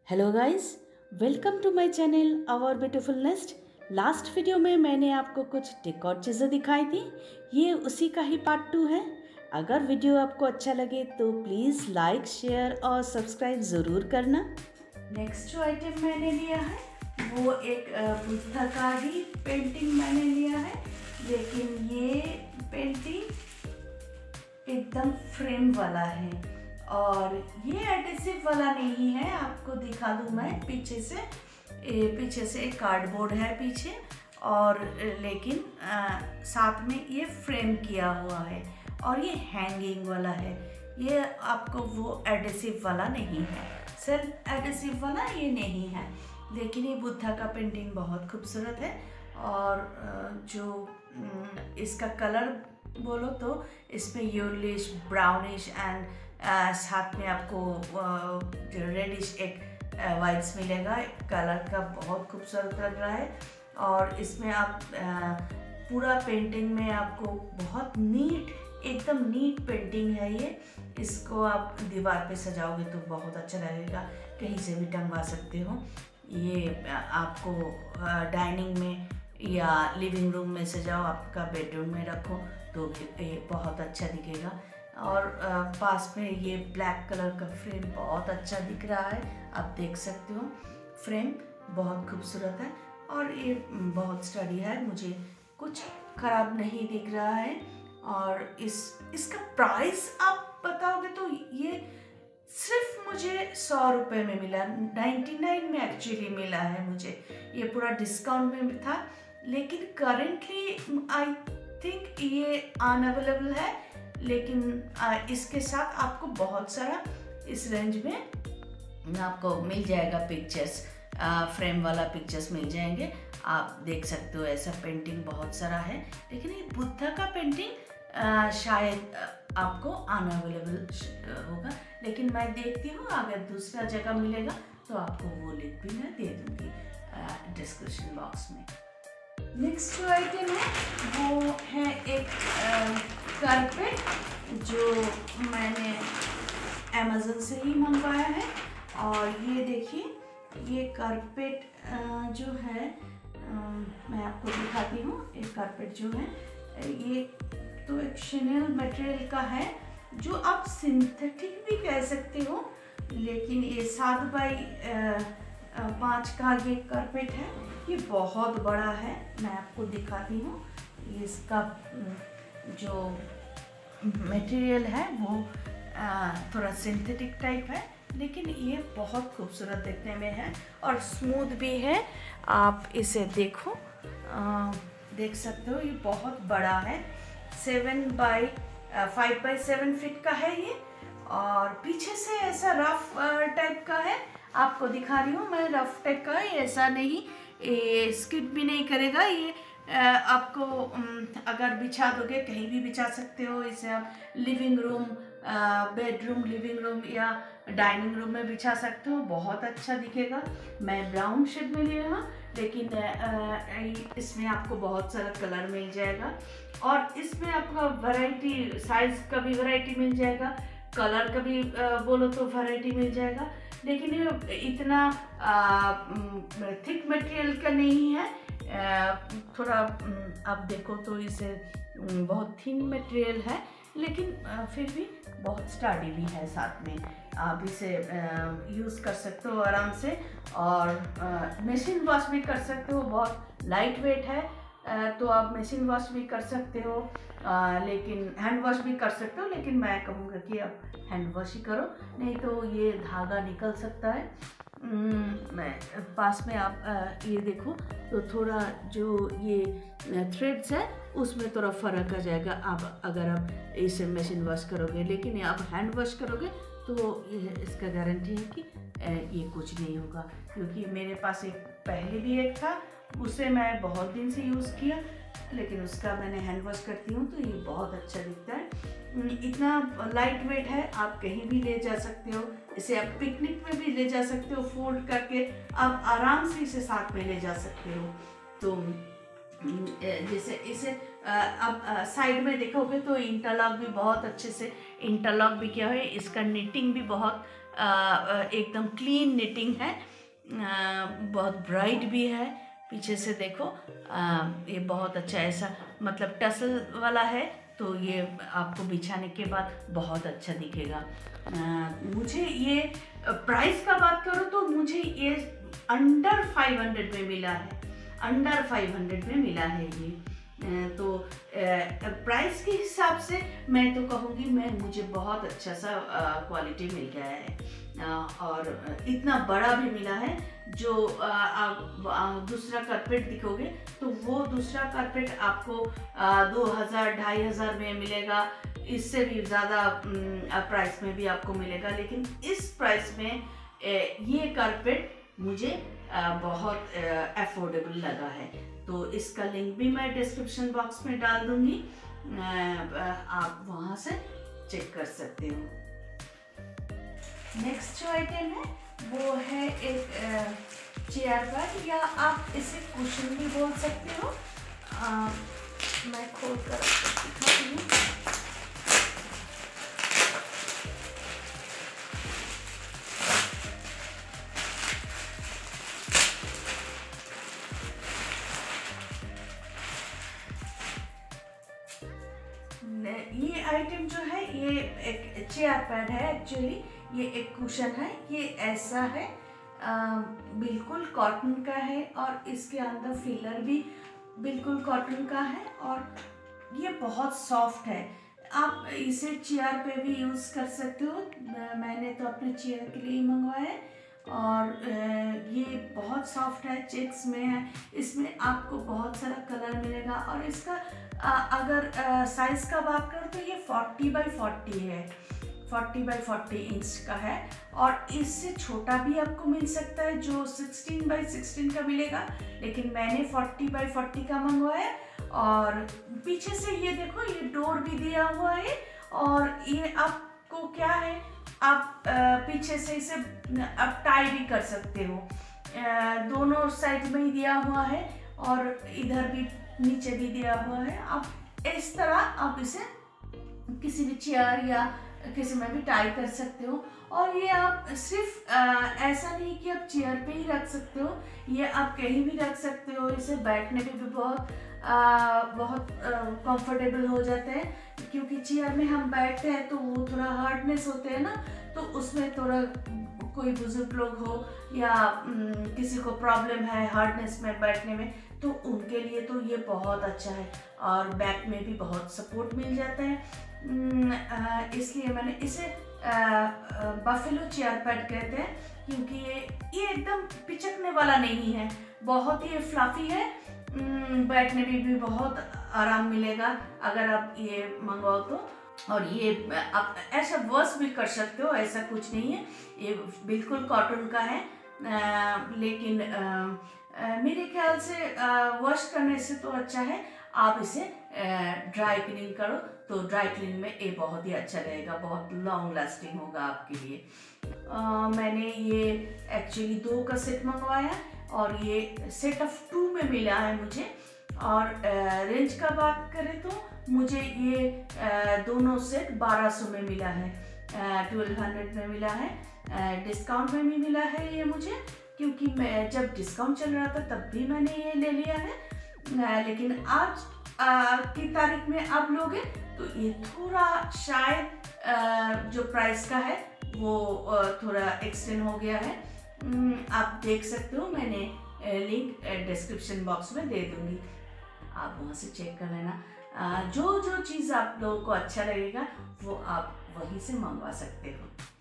Hello guys, welcome to my channel our beautiful nest. Last video में मैंने आपको कुछ डेकोर चीज़ें दिखाई थी, ये उसी का ही पार्ट 2 है। अगर वीडियो आपको अच्छा लगे तो प्लीज़ लाइक, शेयर और सब्सक्राइब ज़रूर करना। नेक्स्ट जो आइटम मैंने लिया है वो एक बुद्धा का ही पेंटिंग मैंने लिया है, लेकिन ये पेंटिंग एकदम फ्रेम वाला है और ये एडहेसिव वाला नहीं है। आपको दिखा दूं मैं पीछे से एक कार्डबोर्ड है पीछे, और लेकिन साथ में ये फ्रेम किया हुआ है और ये हैंगिंग वाला है। ये आपको वो एडहेसिव वाला नहीं है, सेल्फ एडहेसिव वाला ये नहीं है। लेकिन ये बुद्धा का पेंटिंग बहुत खूबसूरत है और जो इसका कलर बोलो तो इसमें येलोइश, ब्राउनिश एंड साथ में आपको रेडिश एक वाइट्स मिलेगा। कलर का बहुत खूबसूरत लग रहा है और इसमें आप पूरा पेंटिंग में आपको बहुत नीट, एकदम नीट पेंटिंग है ये। इसको आप दीवार पे सजाओगे तो बहुत अच्छा लगेगा, कहीं से भी टंगवा सकते हो। ये आपको डाइनिंग में या लिविंग रूम में सजाओ, आपका बेडरूम में रखो तो ये बहुत अच्छा दिखेगा। और पास में ये ब्लैक कलर का फ्रेम बहुत अच्छा दिख रहा है, आप देख सकते हो। फ्रेम बहुत खूबसूरत है और ये बहुत स्टडी है, मुझे कुछ ख़राब नहीं दिख रहा है। और इसका प्राइस आप बताओगे तो ये सिर्फ मुझे 100 रुपये में मिला, 99 में एक्चुअली मिला है मुझे। ये पूरा डिस्काउंट में भी था, लेकिन करेंटली आई थिंक ये अनअवेलेबल है। लेकिन इसके साथ आपको बहुत सारा इस रेंज में आपको मिल जाएगा पिक्चर्स, फ्रेम वाला पिक्चर्स मिल जाएंगे। आप देख सकते हो ऐसा पेंटिंग बहुत सारा है, लेकिन ये बुद्धा का पेंटिंग शायद आपको अनअवेलेबल होगा। लेकिन मैं देखती हूँ, अगर दूसरा जगह मिलेगा तो आपको वो लिंक भी मैं दे दूँगी डिस्क्रिप्शन बॉक्स में। नेक्स्ट जो आइटम है वो है एक कारपेट, जो मैंने अमेज़न से ही मंगवाया है। और ये देखिए, ये कारपेट जो है मैं आपको दिखाती हूँ। एक कारपेट जो है ये तो एक शिनेल मटेरियल का है, जो आप सिंथेटिक भी कह सकते हो। लेकिन ये 7 बाई 5 का ये कारपेट है, ये बहुत बड़ा है। मैं आपको दिखाती हूँ। इसका जो मटेरियल है वो थोड़ा सिंथेटिक टाइप है, लेकिन ये बहुत खूबसूरत देखने में है और स्मूथ भी है। आप इसे देखो, देख सकते हो। ये बहुत बड़ा है, 5 बाई 7 फीट का है ये। और पीछे से ऐसा रफ टाइप का है, आपको दिखा रही हूँ मैं। रफ टाइप का है, ऐसा नहीं, ये स्किड भी नहीं करेगा। ये आपको अगर बिछा दोगे, कहीं भी बिछा सकते हो इसे। आप living room, bedroom, living room या डाइनिंग रूम में बिछा सकते हो, बहुत अच्छा दिखेगा। मैं ब्राउन शेड में लिया हूँ, लेकिन इसमें आपको बहुत सारा कलर मिल जाएगा और इसमें आपका वैरायटी, साइज का भी वैरायटी मिल जाएगा, कलर का भी बोलो तो वैरायटी मिल जाएगा। लेकिन ये इतना थिक मटेरियल का नहीं है। थोड़ा आप देखो तो इसे बहुत थिन मटेरियल है, लेकिन फिर भी बहुत स्टडी भी है। साथ में आप इसे यूज़ कर सकते हो आराम से, और मशीन वॉश भी कर सकते हो। बहुत लाइट वेट है, तो आप मशीन वॉश भी कर सकते हो, लेकिन हैंड वॉश भी कर सकते हो। लेकिन मैं कहूँगा कि आप हैंड वॉश ही करो, नहीं तो ये धागा निकल सकता है। मैं पास में आप ये देखो तो थोड़ा जो ये थ्रेड्स है उसमें थोड़ा फ़र्क आ जाएगा आप अगर आप इसे मशीन वॉश करोगे। लेकिन आप हैंड वॉश करोगे तो ये इसका गारंटी है कि ये कुछ नहीं होगा। क्योंकि मेरे पास एक पहले भी एक था, उसे मैं बहुत दिन से यूज़ किया, लेकिन उसका मैंने हैंड वॉश करती हूँ तो ये बहुत अच्छा दिखता है। इतना लाइट वेट है, आप कहीं भी ले जा सकते हो इसे। आप पिकनिक में भी ले जा सकते हो, फोल्ड करके आप आराम से इसे साथ में ले जा सकते हो। तो जैसे इसे अब साइड में देखोगे तो इंटरलॉक भी बहुत अच्छे से इंटरलॉक भी किया है। इसका निटिंग भी बहुत एकदम क्लीन निटिंग है, बहुत ब्राइट भी है। पीछे से देखो ये बहुत अच्छा ऐसा मतलब टसल वाला है, तो ये आपको बिछाने के बाद बहुत अच्छा दिखेगा। मुझे ये प्राइस का बात करूँ तो मुझे ये अंडर 500 में मिला है, अंडर 500 में मिला है ये। तो प्राइस के हिसाब से मैं तो कहूँगी मुझे बहुत अच्छा सा क्वालिटी मिल गया है, और इतना बड़ा भी मिला है। जो आप दूसरा कारपेट दिखोगे तो वो दूसरा कारपेट आपको 2000-2500 में मिलेगा, इससे भी ज़्यादा प्राइस में भी आपको मिलेगा। लेकिन इस प्राइस में ये कारपेट मुझे बहुत अफोर्डेबल लगा है। तो इसका लिंक भी मैं डिस्क्रिप्शन बॉक्स में डाल दूंगी, आप वहाँ से चेक कर सकते हो। नेक्स्ट जो आइटम है वो है एक चेयर पैड, या आप इसे कुशन भी बोल सकते हो। मैं खोल कर दिखाती हूँ। ये आइटम जो है ये एक चेयर पैड है, एक्चुअली ये एक कुशन है। ये ऐसा है, बिल्कुल कॉटन का है, और इसके अंदर फिलर भी बिल्कुल कॉटन का है, और ये बहुत सॉफ्ट है। आप इसे चेयर पे भी यूज़ कर सकते हो। मैंने तो अपने चेयर के लिए ही मंगवाया है, और ये बहुत सॉफ्ट है, चेक्स में है। इसमें आपको बहुत सारा कलर मिलेगा, और इसका अगर साइज़ का बात करूँ तो ये 40x40 है, 40x40 इंच का है। और इससे छोटा भी आपको मिल सकता है, जो 16x16 का मिलेगा, लेकिन मैंने 40x40 का मंगवाया। और पीछे से ये देखो, ये डोर भी दिया हुआ है, और ये आपको क्या है, आप पीछे से इसे आप टाई भी कर सकते हो। दोनों साइड में ही दिया हुआ है, और इधर भी नीचे भी दिया हुआ है। आप इस तरह आप इसे किसी भी चेयर या किसी में भी टाई कर सकते हो। और ये आप सिर्फ ऐसा नहीं कि आप चेयर पे ही रख सकते हो, ये आप कहीं भी रख सकते हो। इसे बैठने में भी बहुत कंफर्टेबल हो जाते हैं, क्योंकि चेयर में हम बैठते हैं तो वो थोड़ा हार्डनेस होते हैं ना, तो उसमें थोड़ा कोई बुजुर्ग लोग हो या किसी को प्रॉब्लम है हार्डनेस में बैठने में, तो उनके लिए तो ये बहुत अच्छा है। और बैक में भी बहुत सपोर्ट मिल जाता है, इसलिए मैंने इसे बफेलो चेयर पैड कहते हैं, क्योंकि ये एकदम पिचकने वाला नहीं है, बहुत ही फ्लफी है। बैठने में भी बहुत आराम मिलेगा अगर आप ये मंगवाओ तो। और ये आप ऐसा वॉश भी कर सकते हो, ऐसा कुछ नहीं है, ये बिल्कुल कॉटन का है। लेकिन मेरे ख्याल से वॉश करने से तो अच्छा है आप इसे ड्राई क्लीन करो, तो ड्राई क्लीन में ये बहुत ही अच्छा रहेगा, बहुत लॉन्ग लास्टिंग होगा आपके लिए। मैंने ये एक्चुअली 2 का सेट मंगवाया, और ये सेट ऑफ 2 में मिला है मुझे। और रेंज का बात करें तो मुझे ये दोनों सेट 1200 में मिला है, 1200 में मिला है। डिस्काउंट में भी मिला है ये मुझे, क्योंकि मैं जब डिस्काउंट चल रहा था तब भी मैंने ये ले लिया है। लेकिन आज की तारीख में आप लोगे तो ये थोड़ा शायद जो प्राइस का है वो थोड़ा एक्सटेंड हो गया है। आप देख सकते हो, मैंने लिंक डिस्क्रिप्शन बॉक्स में दे दूंगी, आप वहाँ से चेक कर लेना। जो जो चीज़ आप लोगों को अच्छा लगेगा वो आप वहीं से मंगवा सकते हो।